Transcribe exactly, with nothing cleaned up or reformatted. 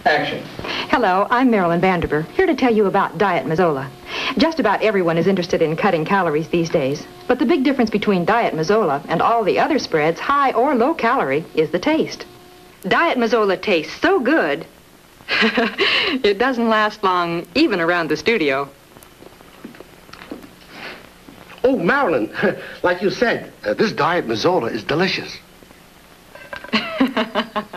Action. Hello, I'm Marilyn Van Derbur, here to tell you about Diet Mazola. Just about everyone is interested in cutting calories these days. But the big difference between Diet Mazola and all the other spreads, high or low calorie, is the taste. Diet Mazola tastes so good, it doesn't last long, even around the studio. Oh, Marilyn, like you said, uh, this Diet Mazola is delicious.